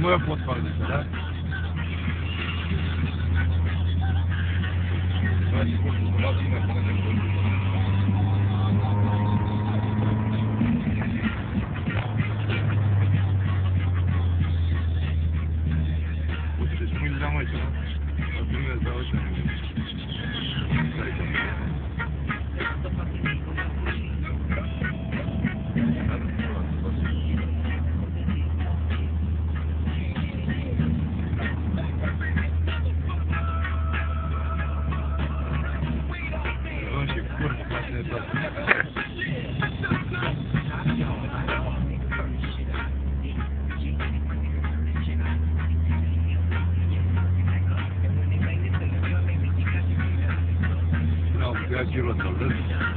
Nu eu pot face, da? Uite, deci mâine le-am aici, da? La primele dau aici. Я кiro să văd.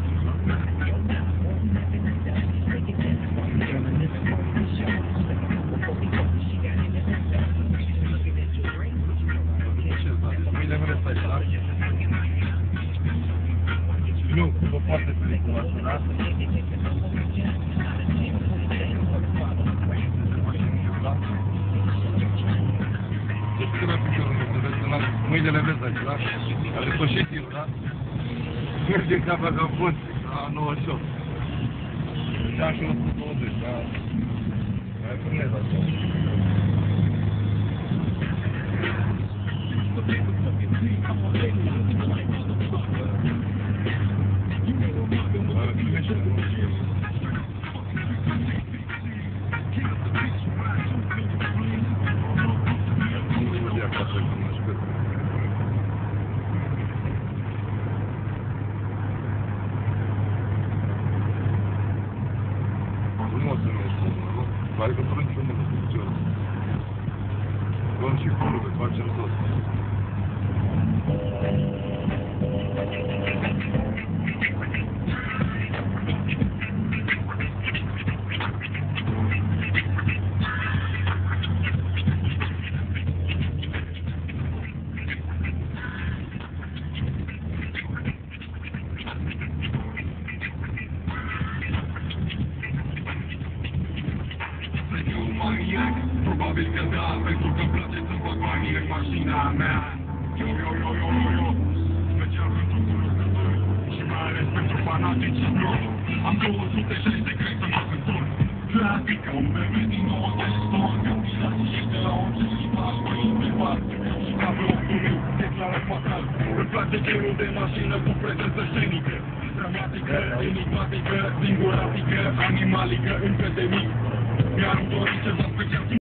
Mâine mă răstai, da? Nu, vă poate pelicula asta, da? Deci când am piciorul meu, să vezi, mâine le vezi aici, da? A depășit eu, da? Merge capa ca bun, la 98. Da, și 120, da? Mai frânez așa. Pare că fără niciun mână se duce ăsta. Luăm și curul, facem tot. Probabil că da, pentru că-mi place să fac banii în mașina mea. Yo, special pentru cunoscători și mai ales pentru fanatici noi. Am 260 de grei să mă întorc. Clasică, un bebe din 90 ton. Gândirea și ești de la orice limbaj, mă imprimat. Și ca pe 8000, declară fatal. Îmi place genul de mașină cu prezență scenică. Dramatică, enigmatică, singuratică, animalică, încă de mic. Mi-am dorit ceva special.